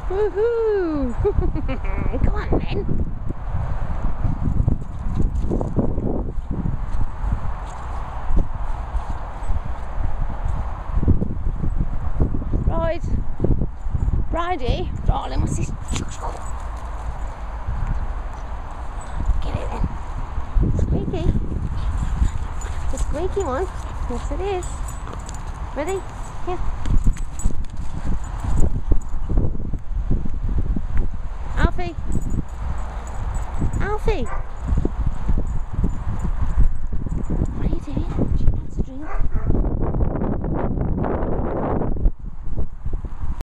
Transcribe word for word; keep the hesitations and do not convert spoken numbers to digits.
Woohoo! Come on then. Right. Righty. Darling, what's this? Get it then. Squeaky. The squeaky one. Yes it is. Ready? Here. Alfie. Alfie.